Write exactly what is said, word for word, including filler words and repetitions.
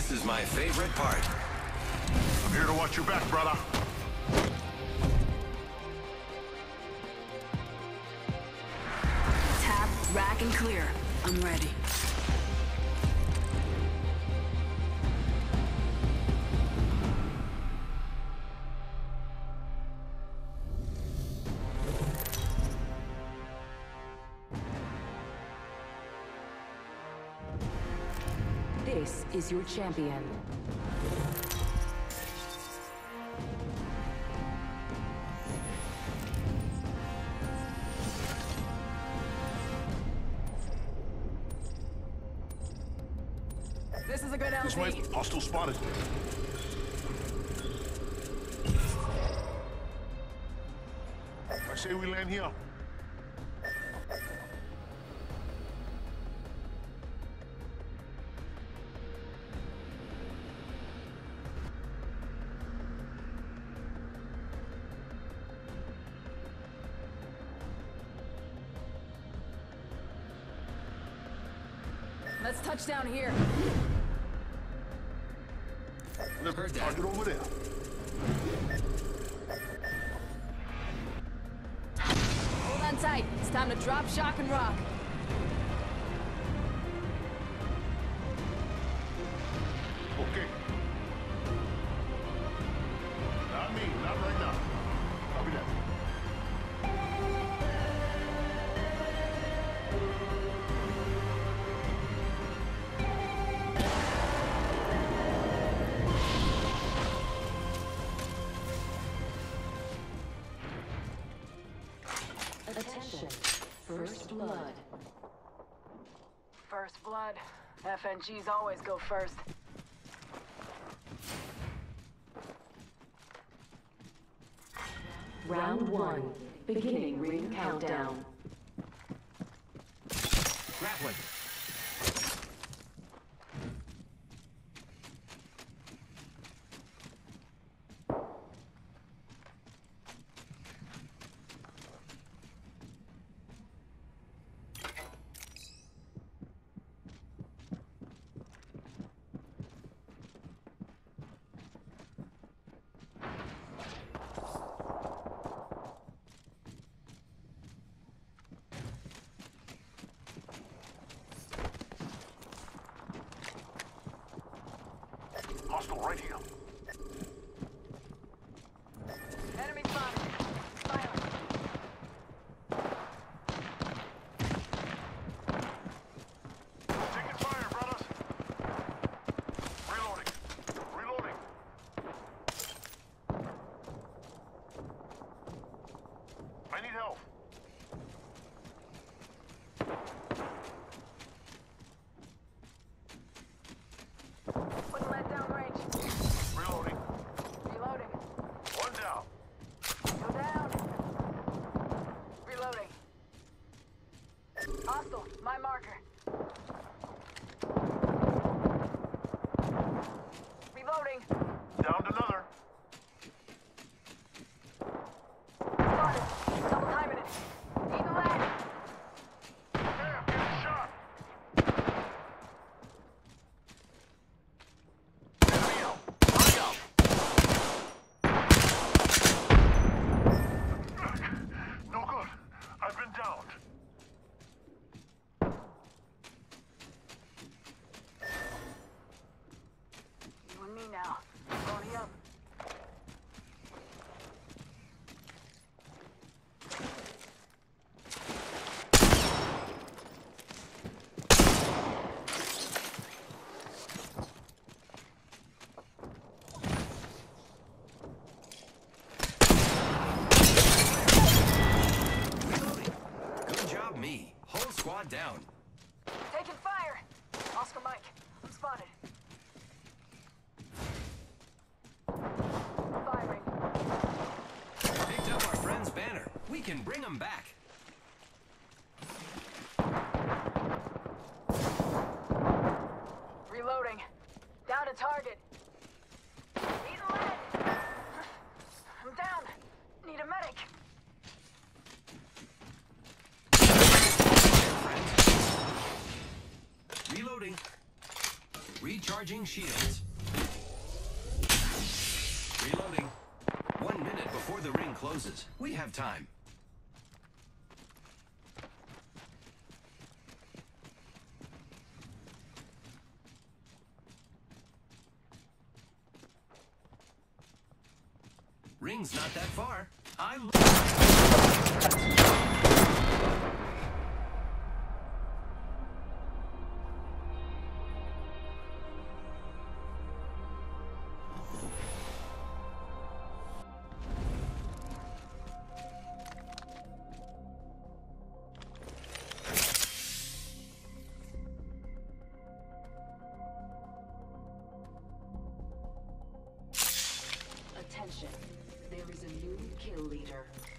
This is my favorite part. I'm here to watch your back, brother. Tap, rack, and clear. I'm ready. This is your champion. This is a good L P. This way, hostile spotted. I say we land here. Let's touch down here. Let's Heard that. target over there. Hold on tight. It's time to drop, shock, and rock. Okay. Not me, not right now. Copy that. Attention. First blood. First blood. F N Gs always go first. Round one. Beginning ring countdown. Grappling. Hostile right here. Enemy spotted. Silent. Taking fire, brothers. Reloading. Reloading. I need help. Putting lead down range. Reloading. Reloading. One down. Go down. Reloading. Hostile. My marker. Reloading. Downed another. Spotted. Double timing it. Eating lead. Damn, getting shot. Enemy out. Enemy out. No good. I've been downed. You and me now. Going up. Good job, me. Whole squad down. Taking fire. Oscar Mike. I'm spotted. Firing. Picked up our friend's banner. We can bring him back. Reloading. Down to target. Need lead. I'm down. Need a medic. Reloading. Recharging shields. Reloading. One minute before the ring closes. We have time. Ring's not that far. I Attention. There is a new kill leader.